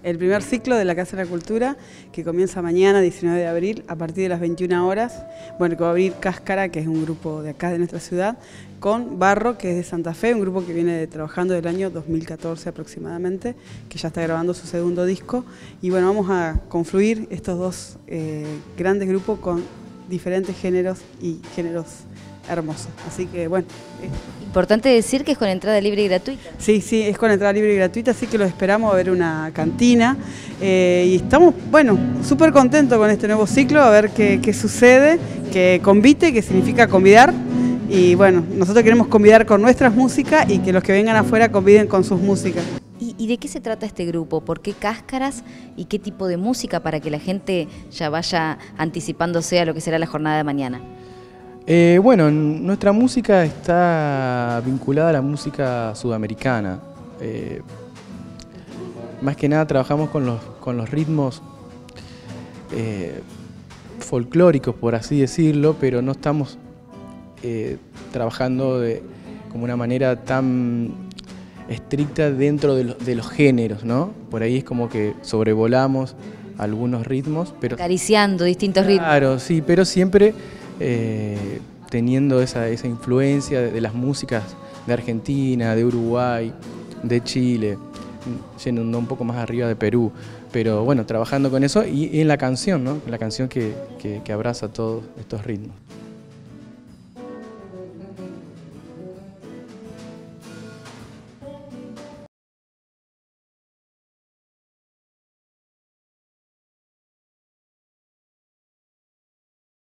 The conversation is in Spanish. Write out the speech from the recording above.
el primer ciclo de la Casa de la Cultura, que comienza mañana, 19 de abril, a partir de las 21 horas. Bueno, que va a abrir Cáscara, que es un grupo de acá de nuestra ciudad, con Barro, que es de Santa Fe, un grupo que viene trabajando del año 2014 aproximadamente, que ya está grabando su segundo disco. Y bueno, vamos a confluir estos dos grandes grupos con diferentes géneros y géneros hermosos. Así que bueno. Importante decir que es con entrada libre y gratuita. Sí, sí, es con entrada libre y gratuita, así que los esperamos a ver una cantina. Y estamos, bueno, súper contentos con este nuevo ciclo, a ver qué sucede, que convite, que significa convidar. Y bueno, nosotros queremos convidar con nuestras músicas y que los que vengan afuera conviden con sus músicas. ¿Y de qué se trata este grupo? ¿Por qué Cáscaras? ¿Y qué tipo de música para que la gente ya vaya anticipándose a lo que será la jornada de mañana? Bueno, nuestra música está vinculada a la música sudamericana. Más que nada trabajamos con los ritmos folclóricos, por así decirlo, pero no estamos trabajando como una manera tan estricta dentro de los géneros, ¿no? Por ahí es como que sobrevolamos algunos ritmos, pero acariciando distintos ritmos. Claro, sí, pero siempre teniendo esa influencia de las músicas de Argentina, de Uruguay, de Chile, yendo un poco más arriba de Perú, pero bueno, trabajando con eso y en la canción, ¿no? La canción que abraza todos estos ritmos.